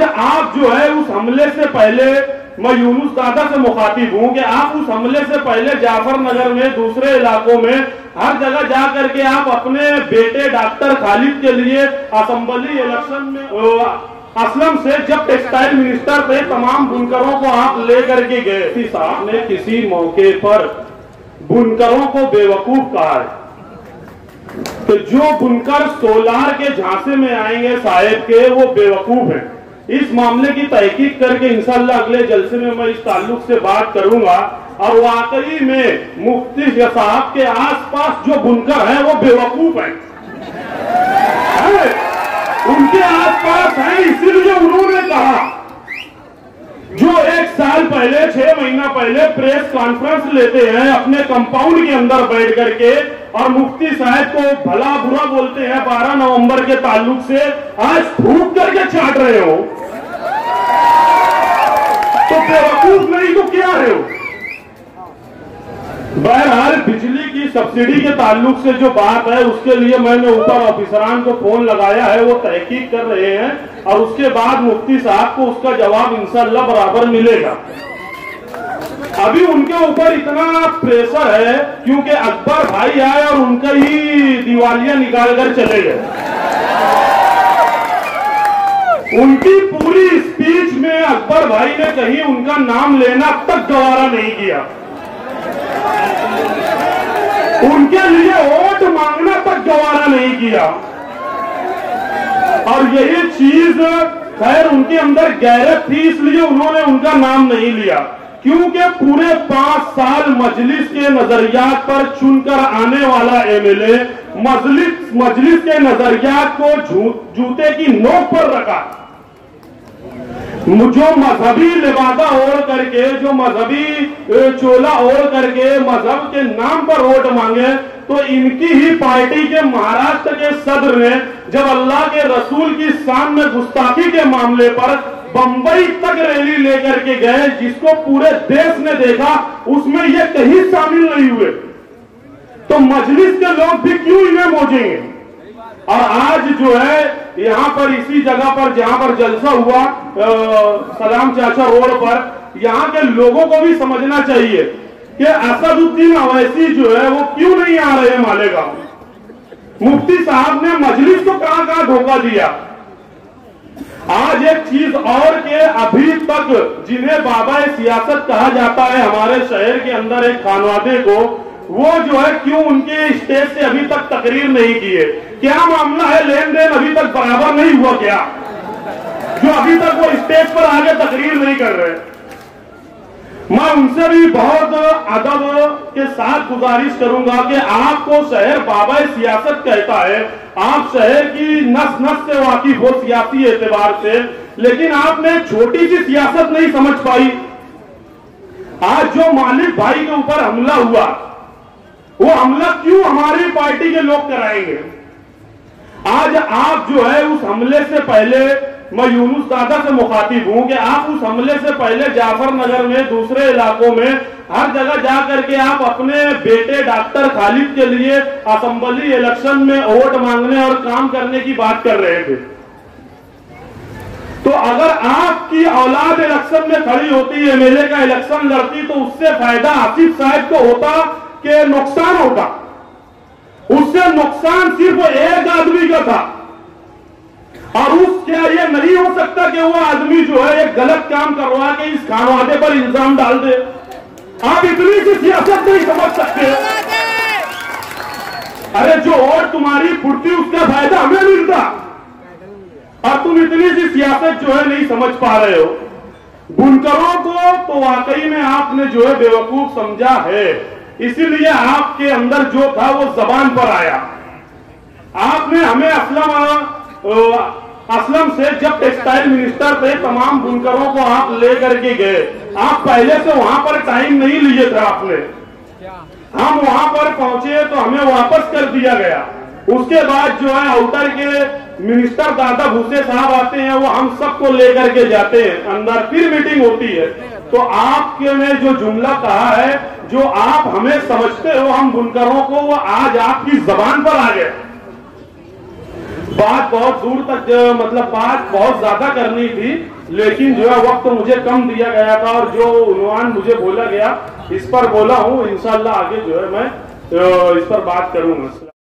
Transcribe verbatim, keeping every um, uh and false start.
आप जो है उस हमले से पहले, मैं यूनुस दादा से मुखातिब हूं कि आप उस हमले से पहले जाफर नगर में, दूसरे इलाकों में, हर जगह जा करके आप अपने बेटे डॉक्टर खालिद के लिए असेंबली इलेक्शन में असलम से जब टेक्सटाइल मिनिस्टर थे, तमाम बुनकरों को आप लेकर के गए। साहब ने किसी मौके पर बुनकरों को बेवकूफ कहा है तो जो बुनकर सोलार के झांसे में आएंगे साहेब के, वो बेवकूफ हैं। इस मामले की तहकीक करके इंशाअल्लाह अगले जलसे में मैं इस ताल्लुक से बात करूंगा और वाकई में मुफ्ती साहब के आसपास जो बुनकर हैं वो बेवकूफ हैं, है? उनके आसपास हैं, इसीलिए उन्होंने कहा, जो एक साल पहले, छह महीना पहले प्रेस कॉन्फ्रेंस लेते हैं अपने कंपाउंड के अंदर बैठ करके और मुफ्ती साहब को भला बुरा बोलते हैं बारह नवंबर के ताल्लुक से, आज फूक करके चाट रहे हो तो बेवकूफ नहीं तो क्या है हो? बहरहाल बिजली की सब्सिडी के ताल्लुक से जो बात है उसके लिए मैंने ऊपर ऑफिसरान को फोन लगाया है, वो तहकीक कर रहे हैं और उसके बाद मुफ्ती साहब को उसका जवाब इंशाअल्लाह बराबर मिलेगा। अभी उनके ऊपर इतना प्रेशर है क्योंकि अकबर भाई आए और उनका ही दिवालिया निकाल कर चले गए। उनकी पूरी स्पीच में अकबर भाई ने कहीं उनका नाम लेना तक गवारा नहीं किया, उनके लिए वोट मांगना तक गवारा नहीं किया। और यही चीज खैर उनके अंदर गैरत थी, इसलिए उन्होंने उनका नाम नहीं लिया, क्योंकि पूरे पांच साल मजलिस के नजरियात पर चुनकर आने वाला एमएलए मजलिस मजलिस के नजरियात को जूते की नोक पर रखा। जो मजहबी लिबादा ओढ़ करके, जो मजहबी चोला ओढ़ करके मजहब के नाम पर वोट मांगे, तो इनकी ही पार्टी के महाराष्ट्र के सदर ने जब अल्लाह के रसूल की शान में गुस्ताखी के मामले पर बंबई तक रैली लेकर के गए, जिसको पूरे देश ने देखा, उसमें ये कहीं शामिल नहीं हुए, तो मजलिस के लोग भी क्यों इन्हें मोजेंगे? और आज जो है यहाँ पर इसी जगह पर जहां पर जलसा हुआ आ, सलाम चाचा रोड पर, यहाँ के लोगों को भी समझना चाहिए कि असदुद्दीन अवैसी जो है वो क्यों नहीं आ रहे मालेगांव। मुफ्ती साहब ने मजलिस को कहां कहां धोखा दिया। आज एक चीज और के अभी तक जिन्हें बाबा सियासत कहा जाता है हमारे शहर के अंदर एक खानवादे को, वो जो है क्यों उनके स्टेज से अभी तक तकरीर नहीं की है? क्या मामला है? लेन देन अभी तक बराबर नहीं हुआ क्या, जो अभी तक वो स्टेज पर आगे तकरीर नहीं कर रहे? मैं उनसे भी बहुत अदब के साथ गुजारिश करूंगा कि आपको शहर बाबा सियासत कहता है, आप शहर की नस नस से वाकिफ हो सियासी एतबार से, लेकिन आपने छोटी सी सियासत नहीं समझ पाई। आज जो मालिक भाई के ऊपर हमला हुआ, वो हमला क्यों हमारी पार्टी के लोग कराएंगे? आज आप जो है उस हमले से पहले, मैं यूनुस दादा से मुखातिब हूं कि आप उस हमले से पहले जाफर नगर में, दूसरे इलाकों में, हर जगह जा करके आप अपने बेटे डॉक्टर खालिद के लिए असेंबली इलेक्शन में वोट मांगने और काम करने की बात कर रहे थे। तो अगर आपकी औलाद इलेक्शन में खड़ी होती, एमएलए का इलेक्शन लड़ती, तो उससे फायदा आसिफ साहब को होता कि नुकसान होता? उससे नुकसान सिर्फ एक आदमी का था, और उस क्या ये नहीं हो सकता कि वो आदमी जो है एक गलत काम करवा के इस खानवादे पर इल्जाम डाल दे? आप इतनी सी सियासत नहीं समझ सकते? अरे जो वोट तुम्हारी फुटती उसका फायदा हमें मिलता, और तुम इतनी सी सियासत जो है नहीं समझ पा रहे हो। बुनकरों को तो वाकई में आपने जो है बेवकूफ समझा है, इसीलिए आपके अंदर जो था वो जबान पर आया। आपने हमें असलम असलम से जब टेक्सटाइल मिनिस्टर थे, तमाम बुनकरों को आप लेकर के गए, आप पहले से वहां पर टाइम नहीं लिए थे आपने। हम वहां पर पहुंचे तो हमें वापस कर दिया गया। उसके बाद जो है आउटर के मिनिस्टर दादा भूसे साहब आते हैं, वो हम सबको लेकर के जाते हैं अंदर, फिर मीटिंग होती है। तो आपके ने जो जुमला कहा है, जो आप हमें समझते हो हम बुनकरों को, वो आज आपकी जबान पर आ गए। बात बहुत दूर तक मतलब बात बहुत ज्यादा करनी थी, लेकिन जो है वक्त मुझे कम दिया गया था और जो उन्वान मुझे बोला गया इस पर बोला हूँ। इंशाल्लाह आगे जो है मैं इस पर बात करूंगा।